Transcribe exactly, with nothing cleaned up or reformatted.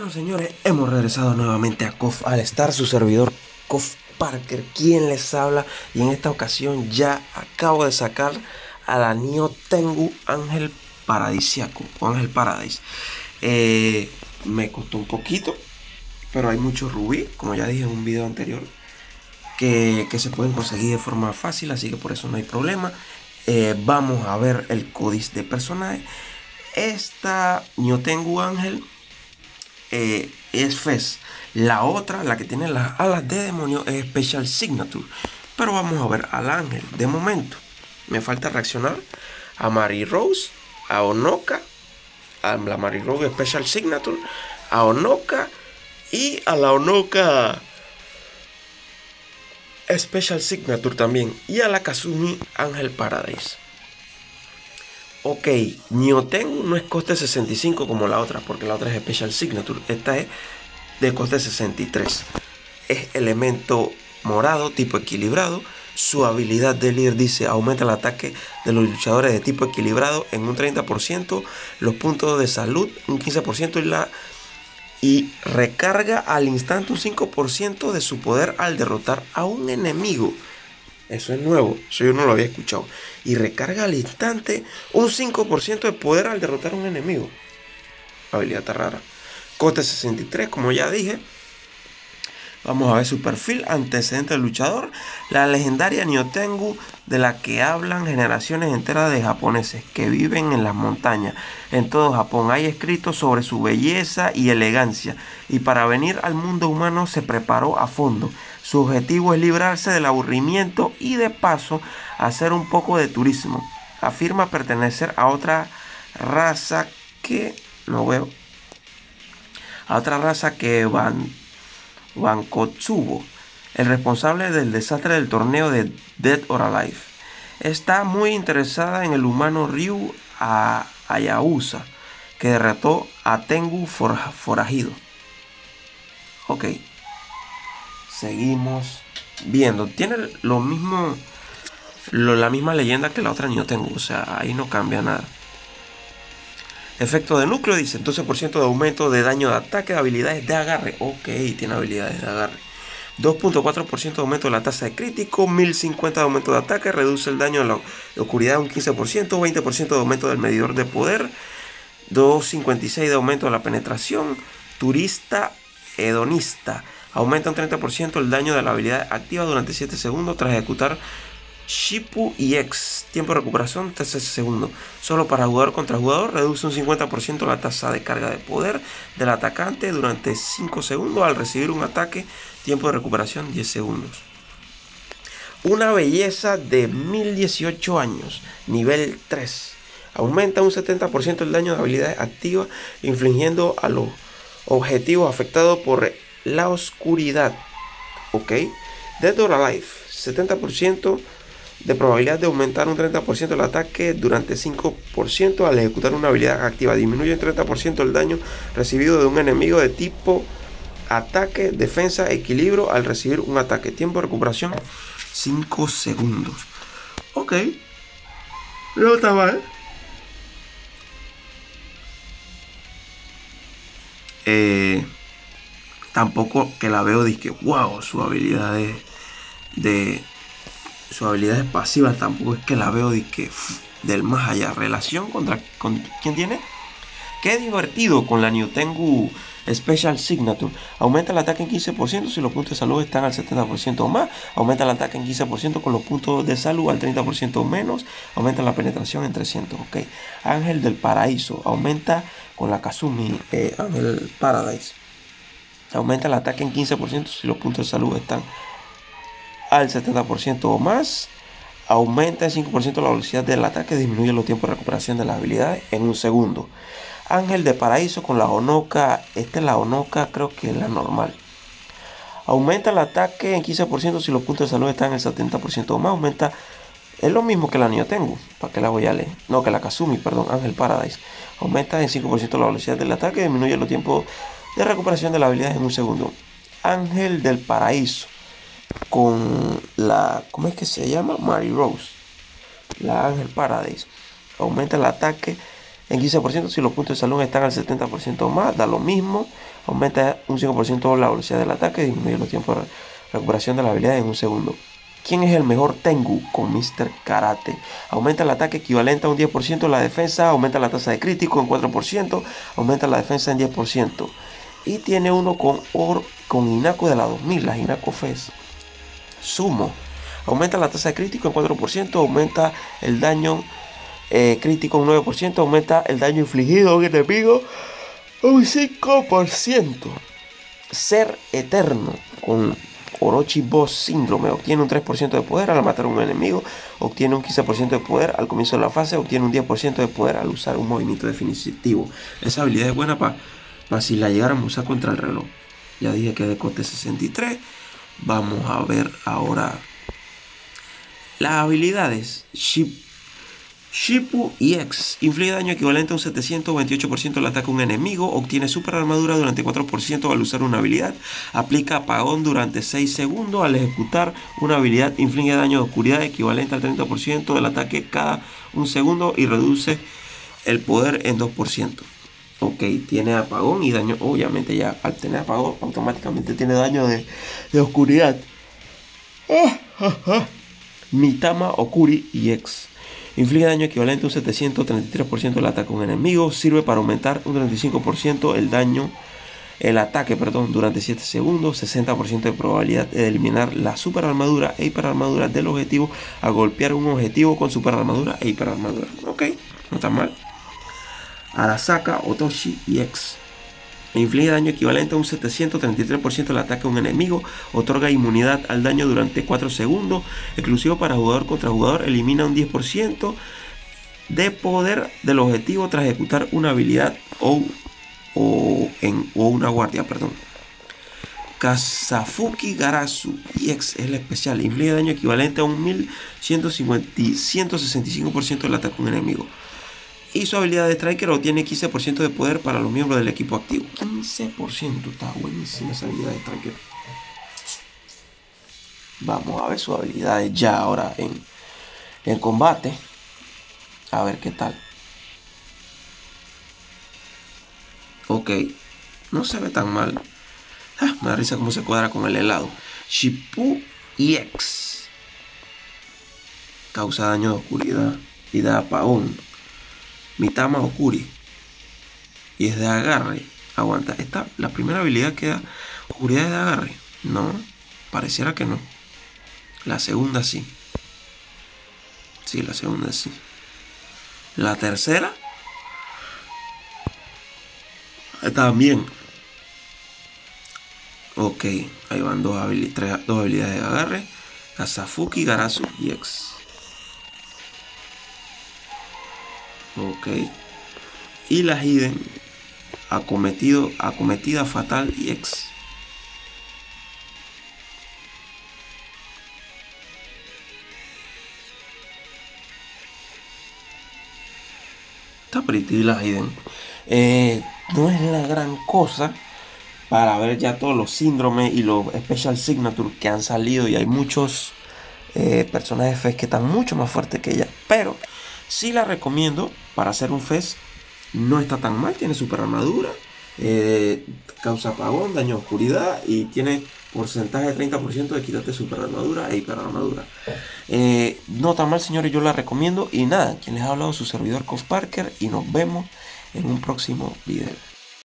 Bueno, señores, hemos regresado nuevamente a KOF All Star, su servidor KOF Parker, quien les habla, y en esta ocasión ya acabo de sacar a la Nio Tengu Ángel Paradisiaco o Ángel Paradise. Eh, me costó un poquito, pero hay muchos rubí, como ya dije en un video anterior, que, que se pueden conseguir de forma fácil, así que por eso no hay problema. Eh, vamos a ver el códice de personaje. Esta Nio Tengu Ángel Eh, es Fez. La otra, la que tiene las alas de demonio, es Special Signature. Pero vamos a ver al ángel. De momento me falta reaccionar a Mary Rose, a Onoka, a la Mary Rose Special Signature, a Onoka y a la Onoka Special Signature también, y a la Kazumi Ángel Paradise. Ok, Nio Tengu no es coste sesenta y cinco como la otra, porque la otra es Special Signature. Esta es de coste sesenta y tres. Es elemento morado, tipo equilibrado. Su habilidad de líder dice: aumenta el ataque de los luchadores de tipo equilibrado en un treinta por ciento, los puntos de salud un quince por ciento y, la, y recarga al instante un cinco por ciento de su poder al derrotar a un enemigo. Eso es nuevo, eso yo no lo había escuchado. Y recarga al instante un cinco por ciento de poder al derrotar a un enemigo. Habilidad tan rara. Coste sesenta y tres, como ya dije. Vamos a ver su perfil. Antecedente del luchador. La legendaria Nio Tengu, de la que hablan generaciones enteras de japoneses que viven en las montañas en todo Japón. Hay escritos sobre su belleza y elegancia, y para venir al mundo humano se preparó a fondo. Su objetivo es librarse del aburrimiento y de paso hacer un poco de turismo. Afirma pertenecer a otra raza que no veo. A otra raza que van Bankotsubo, el responsable del desastre del torneo de Dead or Alive. Está muy interesada en el humano Ryu Hayabusa, que derrotó a Tengu for, forajido. Ok. Seguimos viendo. Tiene lo mismo, lo, la misma leyenda que la otra Nio Tengu. O sea, ahí no cambia nada. Efecto de núcleo dice doce por ciento de aumento de daño de ataque, de habilidades de agarre. Ok, tiene habilidades de agarre. dos punto cuatro por ciento de aumento de la tasa de crítico, mil cincuenta de aumento de ataque, reduce el daño de la oscuridad un quince por ciento, veinte por ciento de aumento del medidor de poder, doscientos cincuenta y seis de aumento de la penetración, turista hedonista. Aumenta un treinta por ciento el daño de la habilidad activa durante siete segundos tras ejecutar Shippu y X. Tiempo de recuperación trece segundos. Solo para jugador contra jugador. Reduce un cincuenta por ciento la tasa de carga de poder del atacante durante cinco segundos al recibir un ataque. Tiempo de recuperación diez segundos. Una belleza de mil dieciocho años. Nivel tres. Aumenta un setenta por ciento el daño de habilidades activas, infligiendo a los objetivos afectados por la oscuridad. Ok. Dead or Alive. setenta por ciento de probabilidad de aumentar un treinta por ciento el ataque durante cinco por ciento al ejecutar una habilidad activa. Disminuye un treinta por ciento el daño recibido de un enemigo de tipo ataque, defensa, equilibrio al recibir un ataque. Tiempo de recuperación cinco segundos. Ok. No está mal. Eh, tampoco que la veo de que wow, su habilidad de, de sus habilidades pasivas tampoco es que la veo de que ff, del más allá. Relación contra con quién tiene. Qué divertido con la Nio Tengu Special Signature. Aumenta el ataque en quince por ciento si los puntos de salud están al setenta por ciento o más. Aumenta el ataque en quince por ciento con los puntos de salud al treinta por ciento o menos. Aumenta la penetración en trescientos. Ok. Ángel del Paraíso. Aumenta con la Kazumi eh, Ángel Paradise. Aumenta el ataque en quince por ciento si los puntos de salud están al setenta por ciento o más. Aumenta en cinco por ciento la velocidad del ataque. Disminuye los tiempos de recuperación de las habilidades en un segundo. Ángel de Paraíso con la Onoka. Esta es la Onoka, creo que es la normal. Aumenta el ataque en quince por ciento si los puntos de salud están en el setenta por ciento o más. Aumenta. Es lo mismo que la Nio Tengu. ¿Para qué la voy a leer? No, que la Kazumi, perdón. Ángel Paradise. Aumenta en cinco por ciento la velocidad del ataque. Disminuye los tiempos de recuperación de las habilidades en un segundo. Ángel del Paraíso con la, ¿cómo es que se llama? Mary Rose, la Ángel Paradise. Aumenta el ataque en quince por ciento si los puntos de salud están al setenta por ciento o más. Da lo mismo. Aumenta un cinco por ciento la velocidad del ataque, disminuye los tiempos de recuperación de la habilidad en un segundo. ¿Quién es el mejor Tengu? Con mister Karate. Aumenta el ataque equivalente a un diez por ciento, la defensa, aumenta la tasa de crítico en cuatro por ciento, aumenta la defensa en diez por ciento. Y tiene uno con Or, con Hinako de la dos mil, la Hinako Fest. Sumo. Aumenta la tasa de crítico en cuatro por ciento, aumenta el daño eh, crítico en nueve por ciento, aumenta el daño infligido a un enemigo un cinco por ciento. Ser eterno con Orochi Boss Síndrome. Obtiene un tres por ciento de poder al matar a un enemigo. Obtiene un quince por ciento de poder al comienzo de la fase. Obtiene un diez por ciento de poder al usar un movimiento definitivo. Esa habilidad es buena para pa si la llegáramos a usar contra el reloj. Ya dije que es de coste sesenta y tres. Vamos a ver ahora las habilidades. Ship Shippu E X. Inflige daño equivalente a un setecientos veintiocho por ciento al ataque a un enemigo. Obtiene super armadura durante cuatro por ciento al usar una habilidad. Aplica apagón durante seis segundos al ejecutar una habilidad. Inflige daño de oscuridad equivalente al treinta por ciento del ataque cada un segundo y reduce el poder en dos por ciento. Ok, tiene apagón y daño. Obviamente ya al tener apagón automáticamente tiene daño de, de oscuridad. Ah, ah, ah. Mitama Okuri E X. Inflige daño equivalente a un setecientos treinta y tres por ciento del ataque a un enemigo. Sirve para aumentar un treinta y cinco por ciento el daño, el ataque, perdón, durante siete segundos. sesenta por ciento de probabilidad de eliminar la super armadura e hiperarmadura del objetivo a golpear un objetivo con super armadura e hiperarmadura. Ok, no está mal. Arasaka Otoshi E X. Inflige daño equivalente a un setecientos treinta y tres por ciento del ataque a un enemigo. Otorga inmunidad al daño durante cuatro segundos. Exclusivo para jugador contra jugador. Elimina un diez por ciento de poder del objetivo tras ejecutar una habilidad o, o, en, o una guardia. Perdón. Kazafuki Garasu E X es la especial. Inflige daño equivalente a un mil ciento sesenta y cinco por ciento del ataque a un enemigo. Y su habilidad de Striker obtiene quince por ciento de poder para los miembros del equipo activo. quince por ciento, está buenísima esa habilidad de Striker. Vamos a ver sus habilidades ya ahora en, en combate. A ver qué tal. Ok, no se ve tan mal. Ah, me da risa cómo se cuadra con el helado. Shippu E X. Causa daño de oscuridad y da apagón. Mitama Okuri. Y es de agarre. Aguanta. Esta, la primera habilidad que da oscuridad es de agarre. No. Pareciera que no. La segunda sí. Sí, la segunda sí. La tercera. También. Ok. Ahí van dos, habili tres, dos habilidades de agarre. Kazafuki Garasu E X. Ok. Y la Hiden acometido, acometida fatal E X. Está pretty la Hiden. Eh, no es la gran cosa para ver ya todos los síndromes y los Special Signature que han salido. Y hay muchos eh, personajes F E S que están mucho más fuertes que ella. Pero sí la recomiendo para hacer un F E S. No está tan mal. Tiene super armadura. Eh, causa apagón, daño de oscuridad. Y tiene porcentaje de treinta por ciento de quitarte super armadura e hiper armadura. Eh, no tan mal, señores. Yo la recomiendo. Y nada, quien les ha hablado su servidor Kof Parker. Y nos vemos en un próximo video.